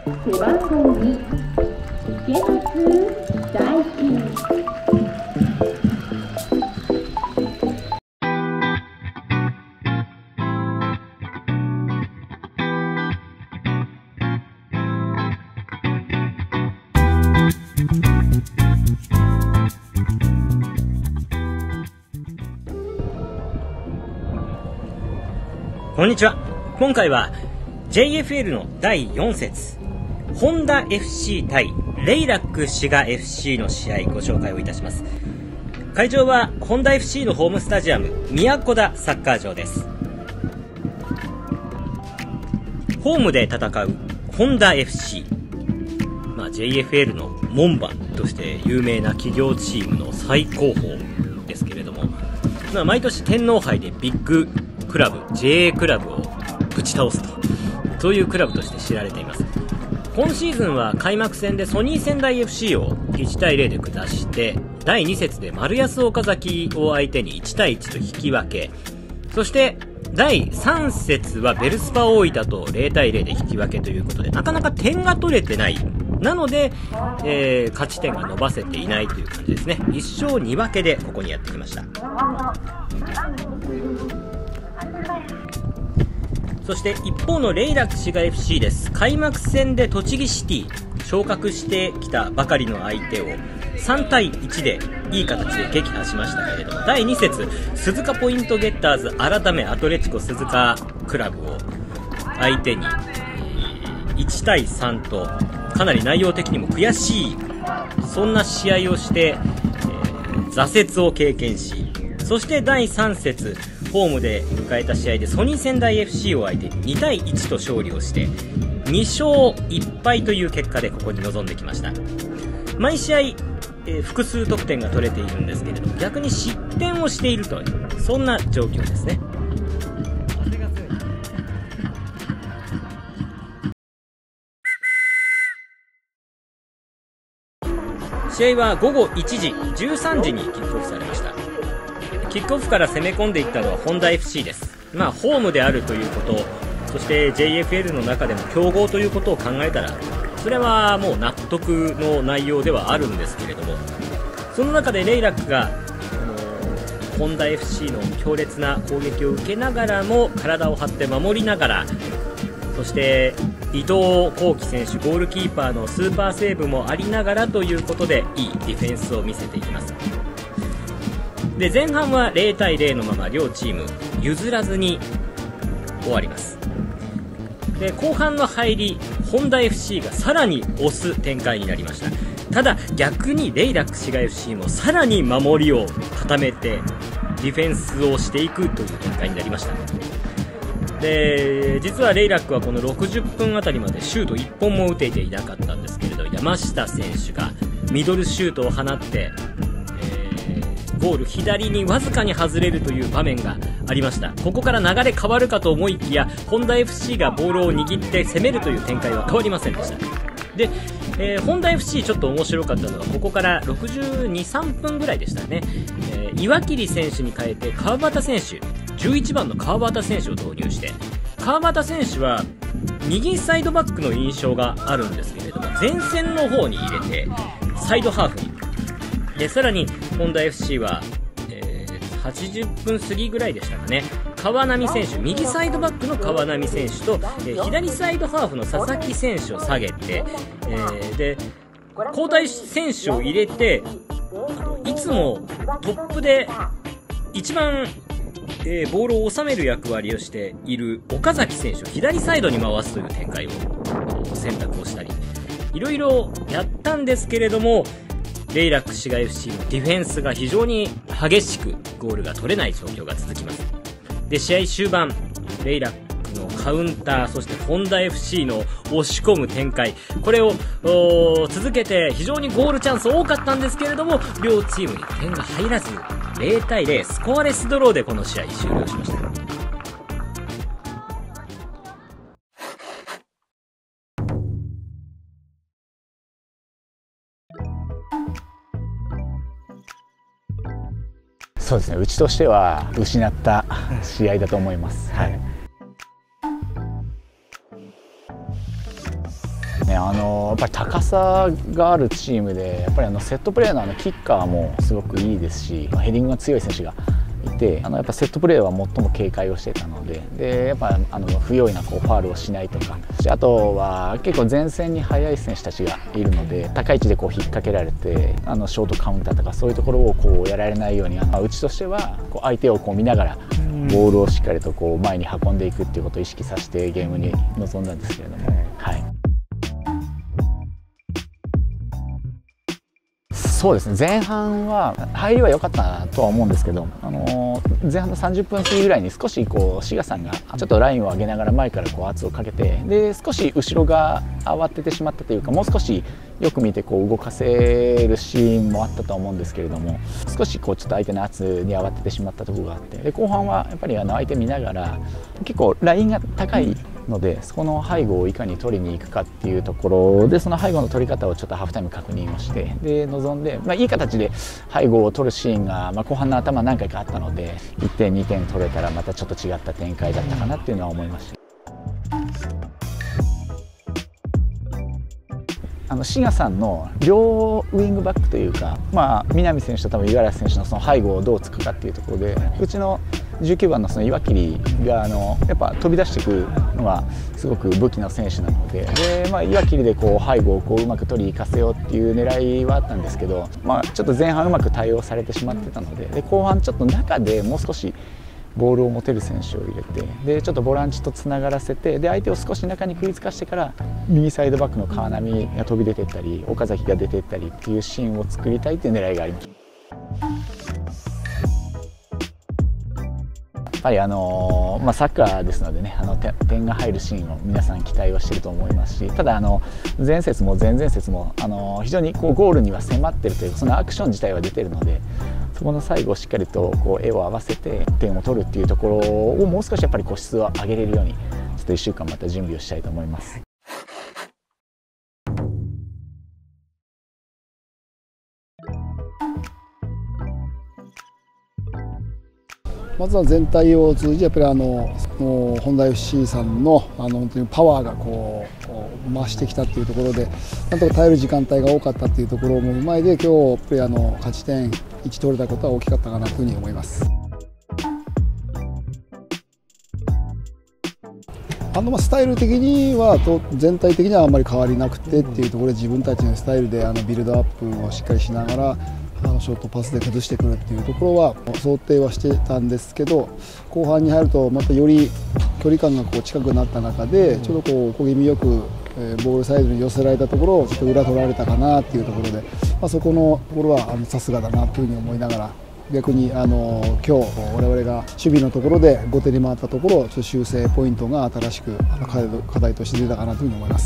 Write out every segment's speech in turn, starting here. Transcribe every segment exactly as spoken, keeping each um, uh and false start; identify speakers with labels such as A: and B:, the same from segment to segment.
A: 背番号に池松大輝。
B: こんにちは。今回は ジェイエフエル のだいよん節、ホンダ エフシー 対レイラック滋賀 エフシー の試合ご紹介をいたします。会場はホンダ エフシー のホームスタジアム宮古田サッカー場です。ホームで戦うホンダ エフシー、まあ、ジェイエフエル の門番として有名な企業チームの最高峰ですけれども、まあ、毎年天皇杯でビッグクラブ ジェイエー クラブをぶち倒すと、そういうクラブとして知られています。今シーズンは開幕戦でソニー仙台 エフシー をいちたいゼロで下して、だいに節で丸安岡崎を相手にいちたいいちと引き分け、そしてだいさん節はベルスパ大分とゼロたいゼロで引き分けということで、なかなか点が取れてない。なので、えー、勝ち点が伸ばせていないという感じですね。いっ勝に分けでここにやってきました。そして一方のレイラック滋賀 エフシー です。開幕戦で栃木シティ昇格してきたばかりの相手をさんたいいちでいい形で撃破しましたけれども、だいに節鈴鹿ポイントゲッターズ改めアトレチコ鈴鹿クラブを相手にいちたいさんとかなり内容的にも悔しい、そんな試合をして、えー、挫折を経験し、そしてだいさん節ホームで迎えた試合でソニー仙台 エフシー を相手ににたいいちと勝利をしてに勝いっ敗という結果でここに臨んできました。毎試合、えー、複数得点が取れているんですけれども、逆に失点をしているという、そんな状況ですね。試合はごごいちじ、じゅうさんじにキックオフされました。キックオフから攻め込んでいったのはホンダ エフシー です。まあ、ホームであるということ、そして ジェイエフエル の中でも強豪ということを考えたら、それはもう納得の内容ではあるんですけれども、その中でレイラックが、あのホンダ エフシー の強烈な攻撃を受けながらも体を張って守りながら、そして伊藤幸輝選手ゴールキーパーのスーパーセーブもありながらということで、いいディフェンスを見せていきます。で、前半はゼロたいゼロのまま両チーム譲らずに終わります。で、後半の入り、ホンダ エフシー がさらに押す展開になりました。ただ逆にレイラック滋賀 エフシー もさらに守りを固めてディフェンスをしていくという展開になりました。で、実はレイラックはこのろくじゅっぷんあたりまでシュートいっぽんも打てていなかったんですけれど、山下選手がミドルシュートを放ってゴール左にわずかに外れるという場面がありました。ここから流れ変わるかと思いきや、ホンダ エフシー がボールを握って攻めるという展開は変わりませんでした。で、えー、ホンダ エフシー ちょっと面白かったのは、ここからろくじゅうに、さんぷんぐらいでしたね、えー、岩切選手に変えて川端選手、じゅういちばんの川端選手を投入して、川端選手は右サイドバックの印象があるんですけれども、前線の方に入れてサイドハーフにで、さらにホンダ エフシー は、えー、はちじゅっぷん過ぎぐらいでしたかね、川波選手、右サイドバックの川波選手と、えー、左サイドハーフの佐々木選手を下げて、えー、で交代選手を入れて、いつもトップで一番、えー、ボールを収める役割をしている岡崎選手を左サイドに回すという展開を選択をしたり、いろいろやったんですけれども、レイラック滋賀 エフシー のディフェンスが非常に激しくゴールが取れない状況が続きます。で、試合終盤、レイラックのカウンター、そしてホンダ エフシー の押し込む展開、これを続けて非常にゴールチャンス多かったんですけれども、両チームに点が入らずゼロたいゼロ、スコアレスドローでこの試合終了しました。
C: そうですね、うちとしては失った試合だと思います。はい、ね、 ね、あのやっぱり高さがあるチームで、やっぱりあのセットプレーのあのキッカーもすごくいいですし、ヘディングが強い選手がいて、あのやっぱセットプレーは最も警戒をしてたので、でやっぱあの不用意なこうファウルをしないとか、あとは結構前線に速い選手たちがいるので、高い位置でこう引っ掛けられて、あのショートカウンターとかそういうところをこうやられないように、あのうちとしてはこう相手をこう見ながらボールをしっかりとこう前に運んでいくっていうことを意識させてゲームに臨んだんですけれども、はい。そうですね、前半は入りは良かったなとは思うんですけど、あの前半のさんじゅっぷん過ぎぐらいに少しこう志賀さんがちょっとラインを上げながら前からこう圧をかけて、で少し後ろが慌ててしまったというか、もう少しよく見てこう動かせるシーンもあったと思うんですけれども、少しこうちょっと相手の圧に慌ててしまったところがあって、で後半はやっぱりあの相手見ながら結構ラインが高いので、そこの背後をいかに取りに行くかっていうところで、その背後の取り方をちょっとハーフタイム確認をして、で臨んで、まあ、いい形で背後を取るシーンが、まあ、後半の頭何回かあったので、いってんにてん取れたらまたちょっと違った展開だったかなっていうのは思いました。あの志賀さんの両ウイングバックというか、まあ、南選手と多分五十嵐選手のその背後をどうつくかっていうところで、うちのじゅうきゅうばんのその岩切があのやっぱ飛び出していくのがすごく武器の選手なので、で、まあ、岩切でこう背後をこううまく取りに行かせようっていう狙いはあったんですけど、まあ、ちょっと前半うまく対応されてしまってたので、で後半ちょっと中でもう少しボールを持てる選手を入れて、でちょっとボランチとつながらせて、で相手を少し中に食いつかしてから右サイドバックの川波が飛び出ていったり岡崎が出ていったりっていうシーンを作りたいっていう狙いがありました。やっぱりあのまあ、サッカーですのでね、あの点が入るシーンを皆さん期待はしていると思いますし、ただあの前節も前々節もあの非常にこうゴールには迫っているというか、そのアクション自体は出ているので、そこの最後しっかりとこう絵を合わせて点を取るっていうところをもう少しやっぱりこう質を上げれるように、ちょっといっしゅうかんまた準備をしたいと思います。
D: まずは全体を通じてやっぱりあの本田 エフシー さんのあの本当にパワーがこう増してきたっていうところで、なんとか耐える時間帯が多かったっていうところも踏まえて、今日やっぱりあの勝ち点いち取れたことは大きかったかなというふうに思います。あのまあスタイル的にはと全体的にはあんまり変わりなくてっていうところで、自分たちのスタイルであのビルドアップをしっかりしながら、あのショートパスで崩してくるっていうところは想定はしてたんですけど、後半に入るとまたより距離感がこう近くなった中で、ちょうどこう小気味よくボールサイドに寄せられたところをちょっと裏取られたかなっていうところで、まあ、そこのところはさすがだなというふうに思いながら、逆にあの今日我々が守備のところで後手に回ったところ、ちょっと修正ポイントが新しく課題として出たかなというふうに思います。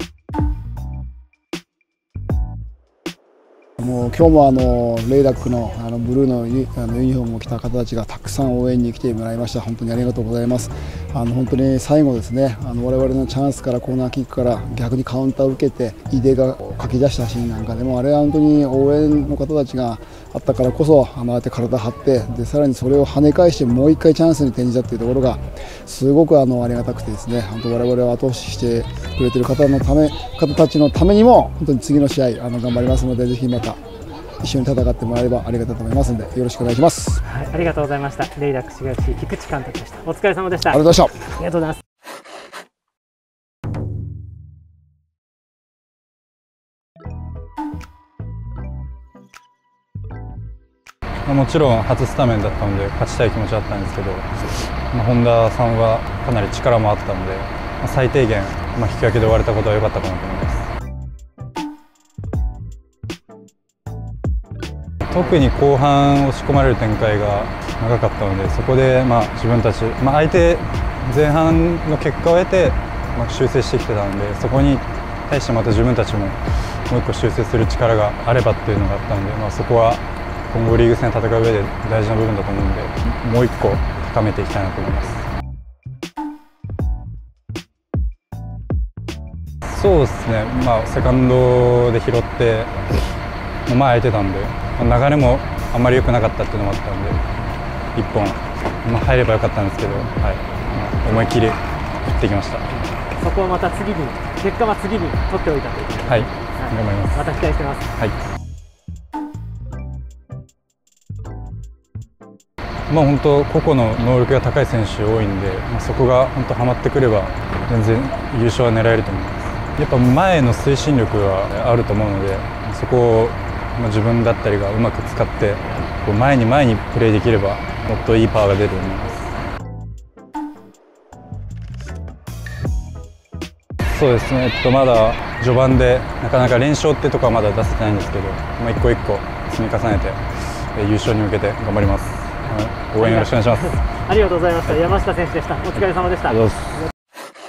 D: もう今日もあのレイダックのあのブルーのユあのユニフォームを着た方たちがたくさん応援に来てもらいました。本当にありがとうございます。あの本当に最後ですね、あの我々のチャンスからコーナーキックから逆にカウンターを受けて井出がかき出したシーンなんかでも、あれは本当に応援の方たちがあったからこそ、あのあえて体張って、でさらにそれを跳ね返してもう一回チャンスに転じたというところがすごくあのありがたくてですね、本当我々を後押ししてくれている方のため方たちのためにも本当に次の試合あの頑張りますので、ぜひまた一緒に戦ってもらえればありがたいと思いますので、よろしくお願いします。
E: はい、ありがとうございました。レイダック滋賀 エフシー 菊池監督でした。お疲れ様でした。
D: ありがとうございました。
E: ありがとうございます。
F: もちろん初スタメンだったので勝ちたい気持ちはあったんですけど、まあ、本田さんはかなり力もあったので、まあ、最低限、まあ、引き分けで終われたことは良かったかなと思います。特に後半押し込まれる展開が長かったので、そこでまあ自分たち、まあ、相手前半の結果を得てまあ修正してきてたので、そこに対してまた自分たちももう一個修正する力があればっていうのがあったので、まあ、そこは今後リーグ戦戦う上で大事な部分だと思うので、もう一個高めていきたいなと思います。そうですね、まあ、セカンドで拾って前空いてたんで、流れもあんまり良くなかったっていうのもあったんで、いっぽん、まあ、入ればよかったんですけど、はい、まあ、思い切り打ってきました。
E: そこをまた次に結果は次に取っておいたということで、
F: はい、頑張ります。
E: また期待してます。
F: はい。まあ本当個々の能力が高い選手多いんで、まあ、そこが本当はまってくれば全然優勝は狙えると思います。やっぱ前の推進力があると思うので、そこをまあ自分だったりがうまく使ってこう前に前にプレーできればもっといいパワーが出ると思います。そうですね、えっと、まだ序盤でなかなか連勝ってとこはまだ出せてないんですけど、まあ、一個一個積み重ねて優勝に向けて頑張ります。応援よろしくお願いします。
E: ありがとうございました。山下選手でした。お疲れ様でした。
F: ありがとうございます。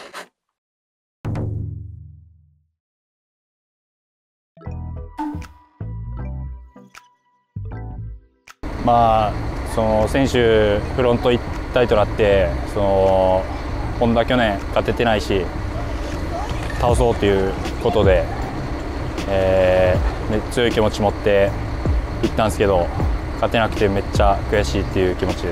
G: まあ、その選手フロント一体となってその本田去年勝ててないし倒そうということで、えー、強い気持ち持って行ったんですけど勝てなくてめっちゃ悔しいっていう気持ちです。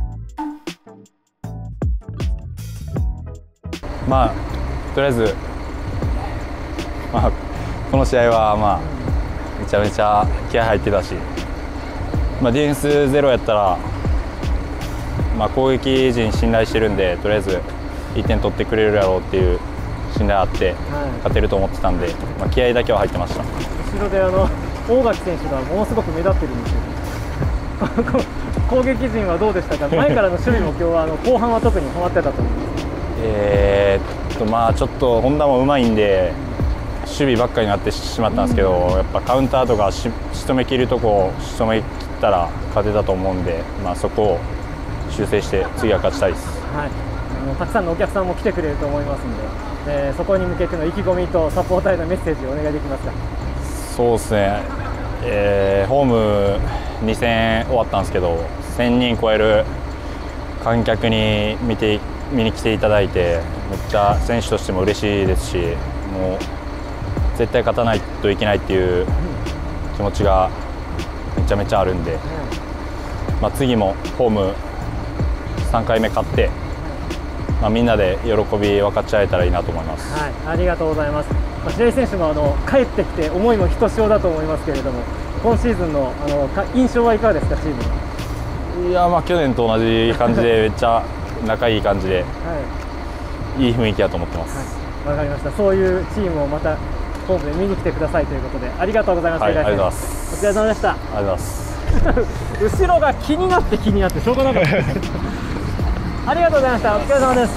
G: まあとりあえず、まあ、この試合は、まあ、めちゃめちゃ気合入ってたし、まあ、ディフェンスゼロやったら、まあ、攻撃陣信頼してるんでとりあえずいってん取ってくれるやろうっていう信頼あって勝てると思ってたんで、まあ、気合だけは入ってました。
E: 後ろであの大垣選手がものすごく目立ってるんですよね。攻撃陣はどうでしたか。前からの守備も今日はあの後半は特にハマってたと思います。
G: えーっとまあちょっと本田もうまいんで守備ばっかりになってしまったんですけど、やっぱカウンターとかし仕留めきるとこを仕留めきったら勝てたと思うんで、まあ、そこを修正して次は勝ちたいです。
E: はい、あのたくさんのお客さんも来てくれると思いますので、えー、そこに向けての意気込みとサポーターへのメッセージをお願いできますか。
G: そうですね、えー、ホームに戦終わったんですけどせんにん超える観客に見て見に来ていただいてめっちゃ選手としても嬉しいですし、もう絶対勝たないといけないっていう気持ちがめちゃめちゃあるんで、まあ、次もホームさんかいめ勝って、まあ、みんなで喜び分かち合えたらいいなと思います。
E: はい、ありがとうございます。まあ、白井選手もあの帰ってきて思いもひとしおだと思いますけれども、今シーズンのあの印象はいかがですか、チームの。
G: いやまあ去年と同じ感じでめっちゃ仲いい感じで、はい、いい雰囲気だと思ってます。
E: わ、はい、かりました。そういうチームをまたホームで見に来てくださいということで、ありがとうございます。
G: はい、ありがとうございます。
E: お疲れ様でした。
G: ありがとうございます。
E: 後ろが気になって気になってしょうがなかったです。ありがとうございました。お疲れ様です。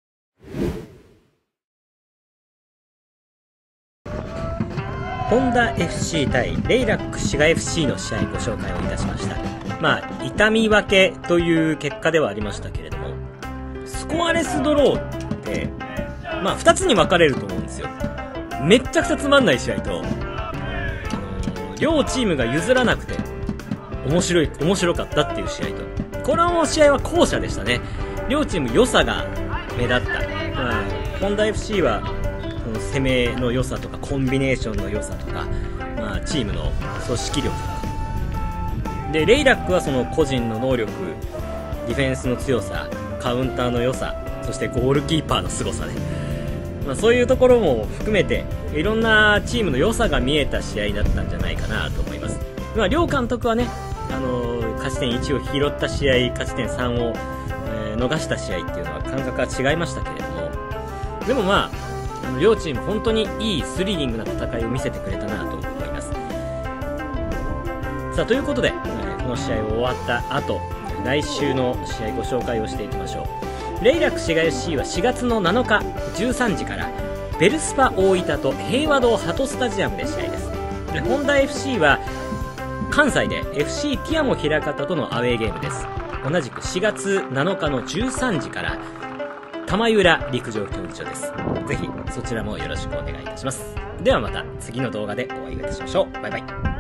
B: 本田 エフシー 対レイラック滋賀 エフシー の試合ご紹介をいたしました。まあ痛み分けという結果ではありましたけれども、スコアレスドローってまあふたつに分かれると思うんですよ。めっちゃくちゃつまんない試合と、両チームが譲らなくて面白い面白かったっていう試合と、この試合は後者でしたね。両チーム良さが目立った。まあ本田 エフシー は攻めの良さとかコンビネーションの良さとか、まあ、チームの組織力とかで、レイラックはその個人の能力、ディフェンスの強さ、カウンターの良さ、そしてゴールキーパーの凄さで、まあ、そういうところも含めていろんなチームの良さが見えた試合だったんじゃないかなと思います。まあ、両監督はね、あのー、勝ち点いちを拾った試合、勝ち点さんを、えー、逃した試合っていうのは感覚は違いましたけれども、でもまあ両チーム本当にいいスリリングな戦いを見せてくれたなと思います。さあということで、この試合終わった後、来週の試合ご紹介をしていきましょう。レイラック滋賀 エフシー はしがつのなのかじゅうさんじからベルスパ大分と平和堂ハトスタジアムで試合です。でホンダ エフシー は関西で エフシー ティアモ枚方とのアウェーゲームです。同じくしがつなのかのじゅうさんじから玉井浦陸上競技場です。ぜひそちらもよろしくお願いいたします。ではまた次の動画でお会いいたしましょう。バイバイ。